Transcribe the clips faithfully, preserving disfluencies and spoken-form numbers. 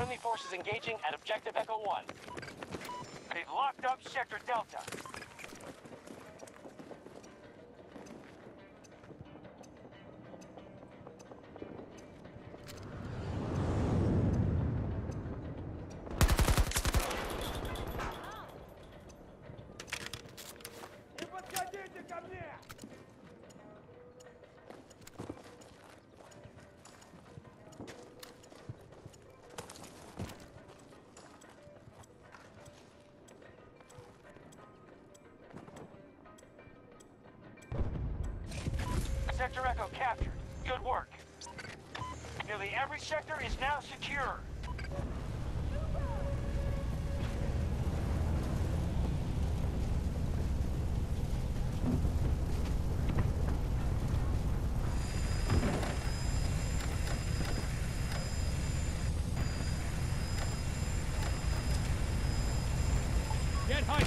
Friendly forces engaging at Objective Echo one. They've locked up Sector Delta. Не подходите ко мне! Sector Echo captured. Good work. Nearly every sector is now secure. Get height!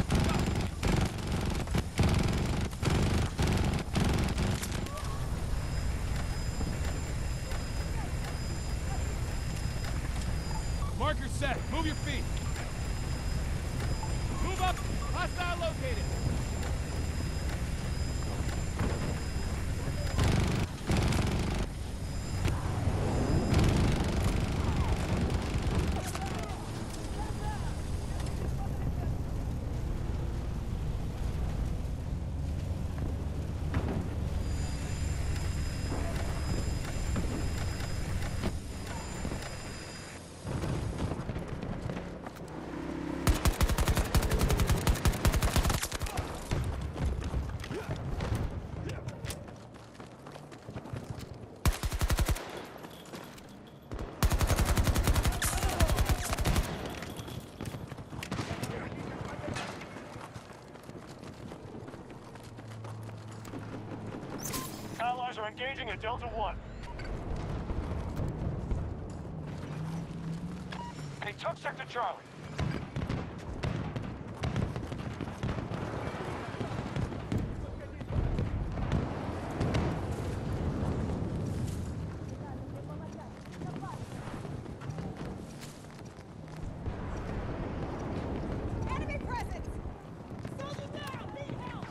Marker set. Move your feet. Move up. Hostile located. Allies are engaging at Delta one. They took Sector Charlie. Enemy presence! Soldier down! Need help!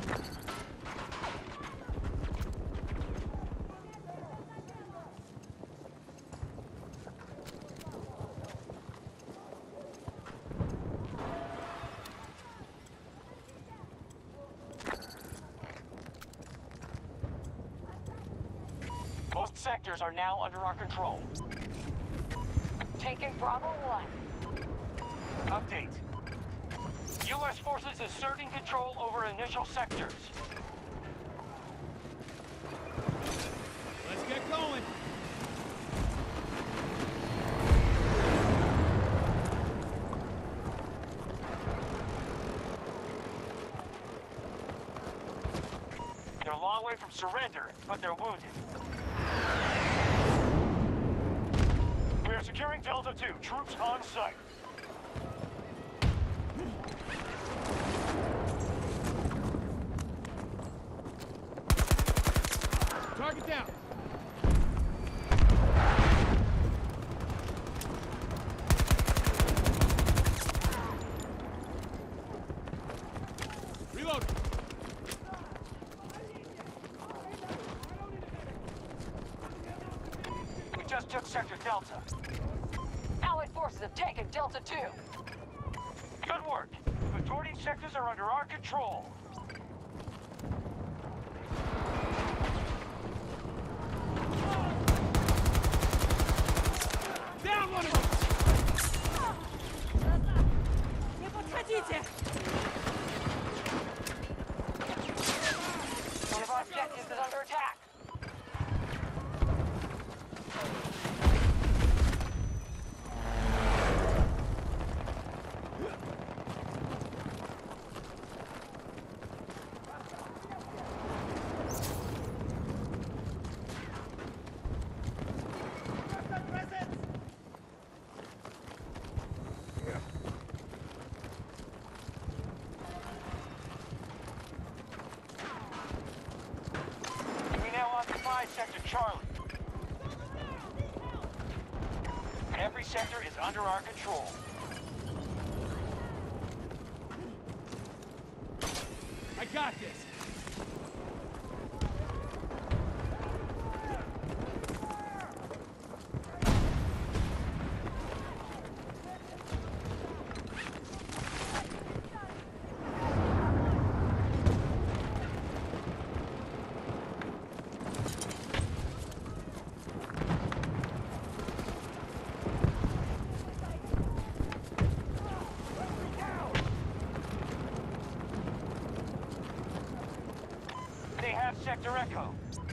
Most sectors are now under our control. Taking Bravo one. Update. U S forces asserting control over initial sectors. Let's get going. They're a long way from surrender, but they're wounded. We are securing Delta two. Troops on site. Target down. Reload. We just took Sector Delta. Allied forces have taken Delta two. Good work. The majority sectors are under our control. Down one of them. Не подходите! One of our objectives is under attack. Sector Charlie. Every every sector is under our control. I got this. They have Sector Echo.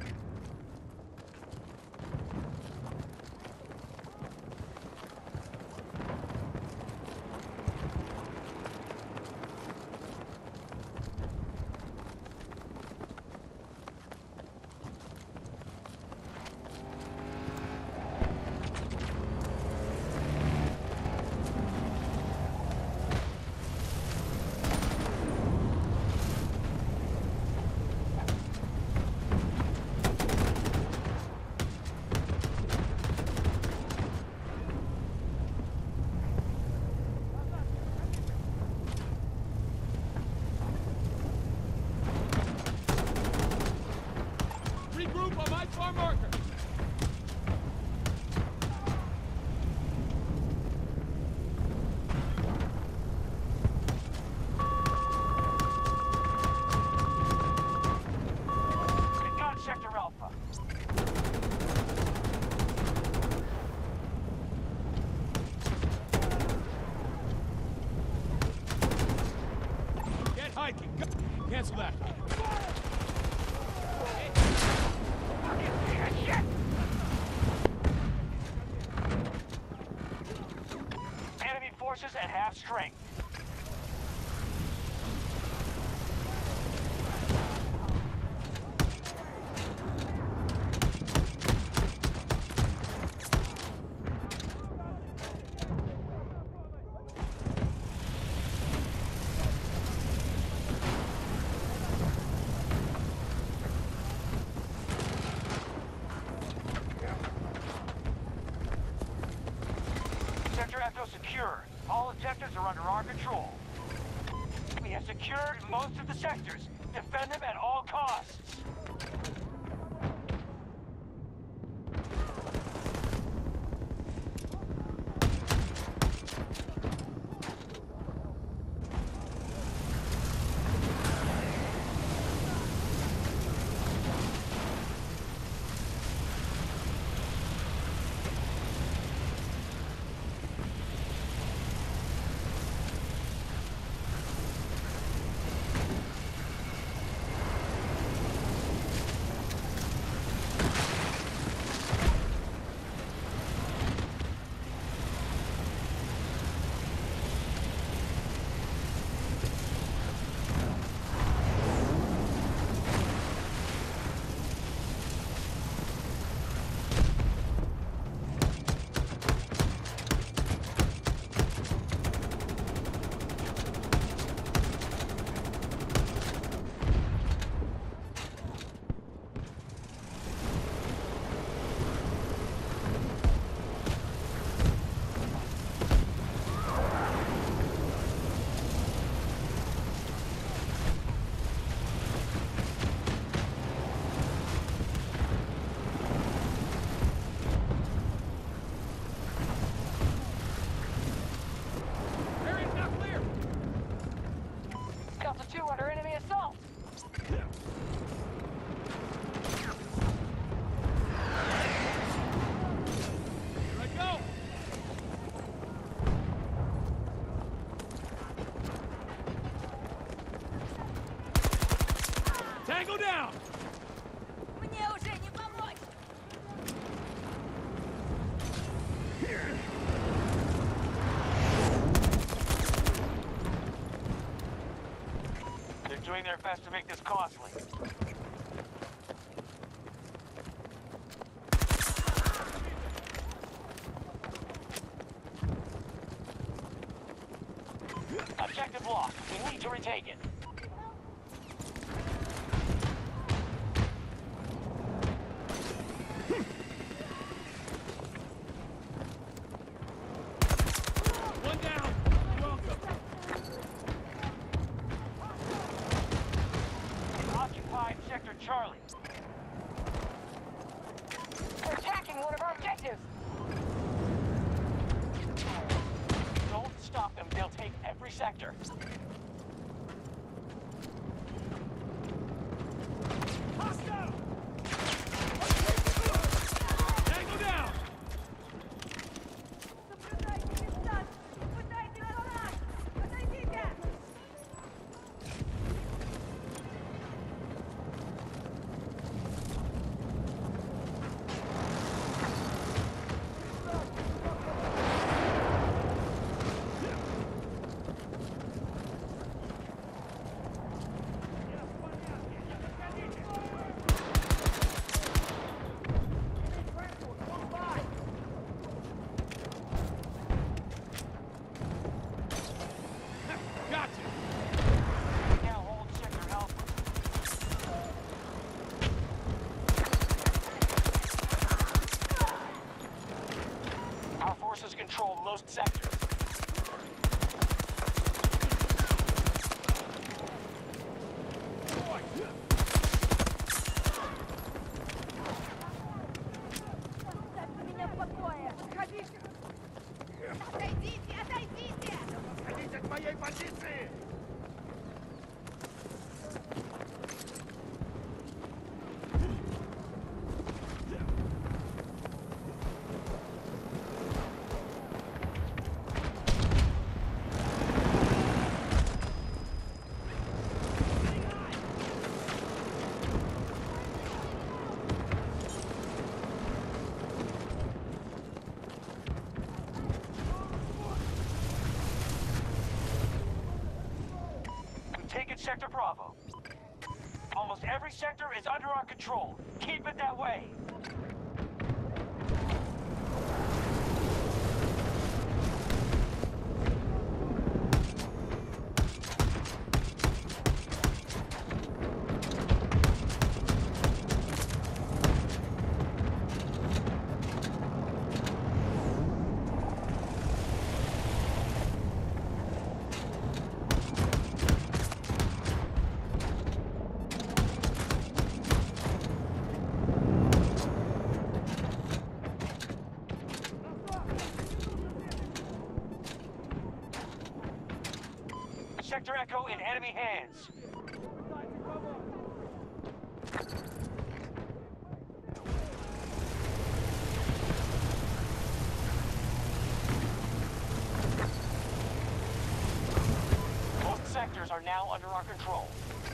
Regroup on my far marker. We've got Sector Alpha. Get hiking. Go. Cancel that. Enemy forces at half strength. Sector Echo secure. All objectives are under our control. We have secured most of the sectors. Defend them at all costs. Area's now clear. Delta two under enemy assault. Here I go. Tango down. Мне уже не помочь! They're doing their best to make this costly. Objective lost. We need to retake it. sector. Hostile! Tango down! Соблюдайте дистанцию! Не пытайтесь ломать! Отойдите! Gotcha! Now hold sector Alpha. Our forces control most sectors. Оставьте меня в покое! Подходите! Отойдите! Отойдите! Отходите от моей позиции! We've taken Sector Bravo. Almost every sector is under our control. Keep it that way. Sector Echo in enemy hands. Both sectors are now under our control.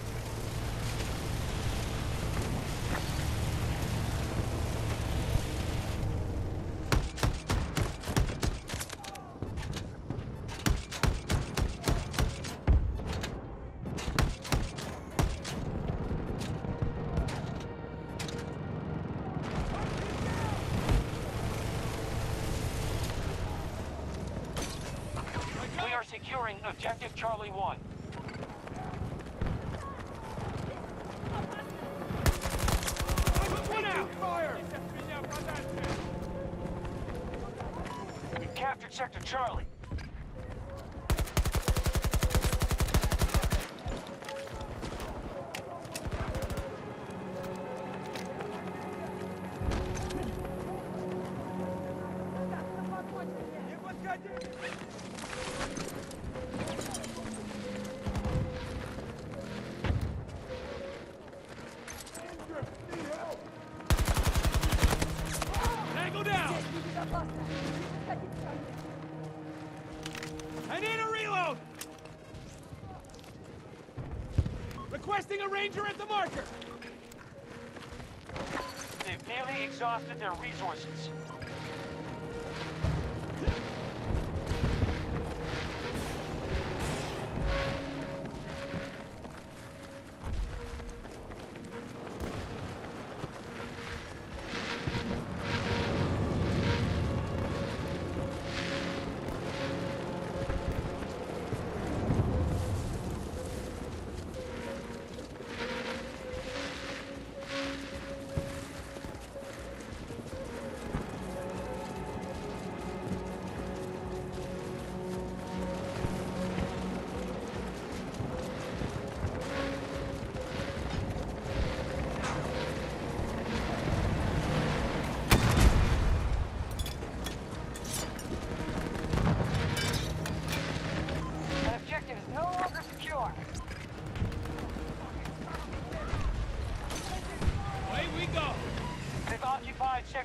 We are securing objective Charlie one. One out! Fire! We captured Sector Charlie. Не подходи! Tango down! Безопасно! Подходите ко мне! I need a reload! Requesting a ranger at the marker! They've nearly exhausted their resources.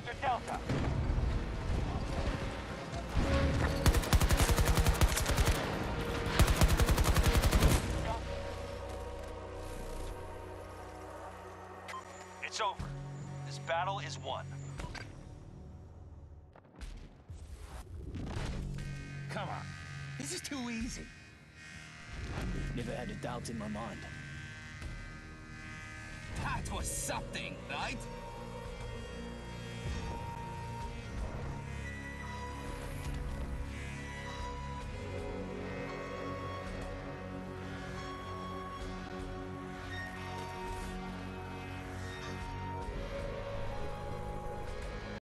Sector Delta. It's over. This battle is won. Come on. This is too easy. Never had a doubt in my mind. That was something, right?